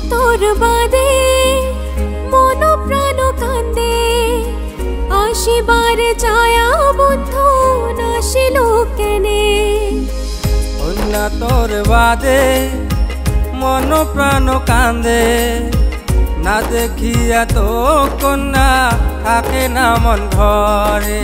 তোর বাদে মন প্রাণ কান্দে আসিবার ছায়া বন্ধু নাসিল কেনে কন্যা তোর বাদে মন প্রাণ কান্দে না দেখিয়া তো কন্যা থাকে না মন ঘরে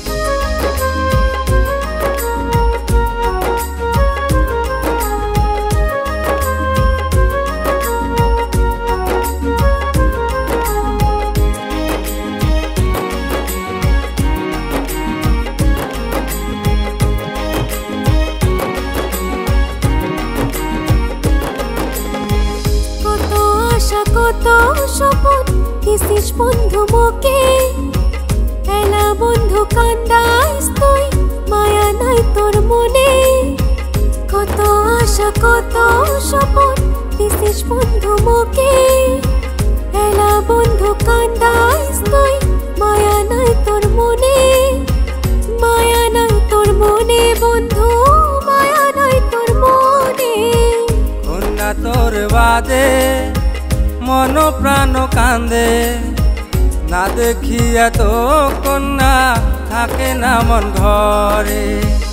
কত স্বপন দিছিস বন্ধু মোকে এলা বন্ধু কান্দাইস তুই মায়া নাই তোর মনে কত আশা কত স্বপন দিছিস বন্ধু মোকে এলা বন্ধু কান্দাইস তুই মায়া নাই তোর মনে মায়া নাই তোর মনে বন্ধু মায়া নাই তোর মনে কন্যা তোর বাদে মন প্রাণ কান্দে না দেখিয়া তো কন্যা থাকে না মন ঘরে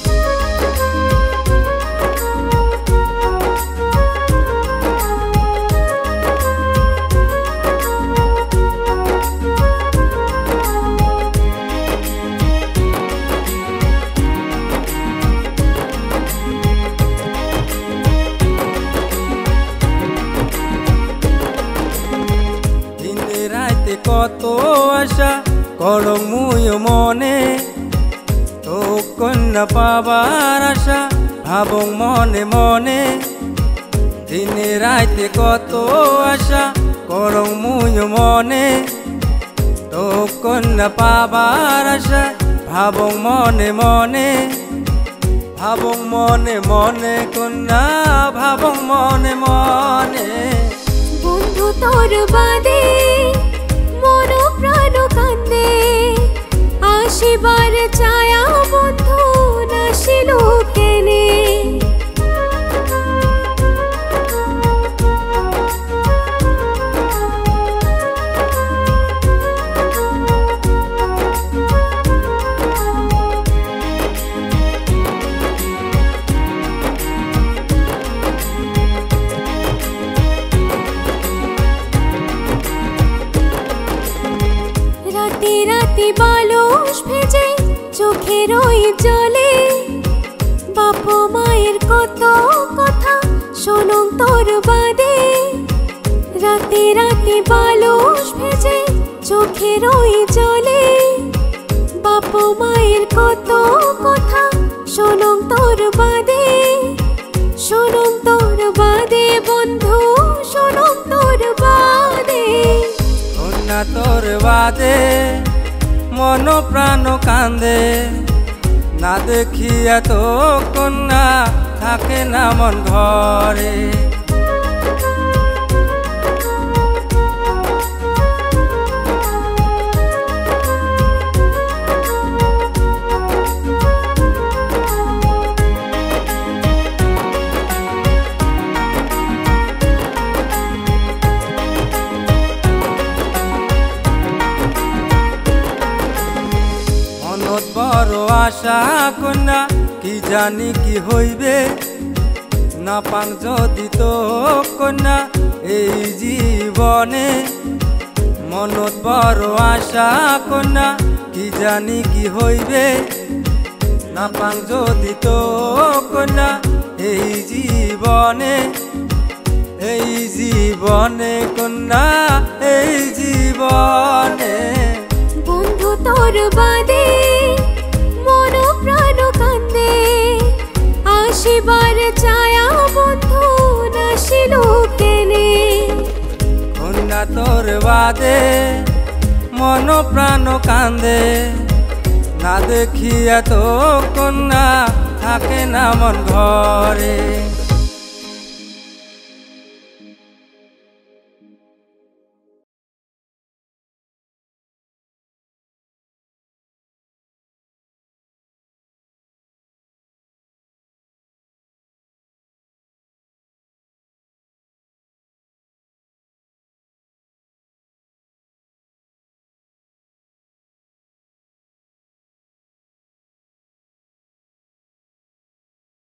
কত আশা করং মুয় মনে তো কন্যা পাবার আশা ভাবং মনে মনে দিনে রাইতে কত আশা করং মুয় মনে তো কন্যা পাবার আশা ভাবং মনে মনে ভাবং মনে মনে কন্যা ভাবং মনে মনে বন্ধু তোর বাদে মন প্রাণ কান্দে আসিবার ছায়া বন্ধু নাসিল কেনে রাতে রাতে বালুস ভেজে চোখের ওই জলে বাপ মায়ের কত কথা শোনং তোর বাদে রাতে রাতে বালুস ভেজে চোখের ওই জলে বাপ মায়ের কত কথা শোনং তোর বাদে শোনং তোর বাদে বন্ধু শোনং তোর বাদে কন্যা তোর বাদে মন প্রাণ কান্দে না দেখিয়া তো কন্যা থাকে না মন ঘরে বড় আশা কন্যা কি জানি কি হইবে না পাং যদি তো কন্যা এই জীবনে মনত বড় আশা কন্যা কি জানি কি হইবে না পাং যদি তো কন্যা এই জীবনে কন্যা এই জীবনে বন্ধু তোর বাদে মন প্রাণ কান্দে আসিবার ছায়া বন্ধু নাসিল কেনে কন্যা তোর বাদে মন প্রাণ কান্দে না দেখিয়া তো কন্যা থাকে না মন ঘরে।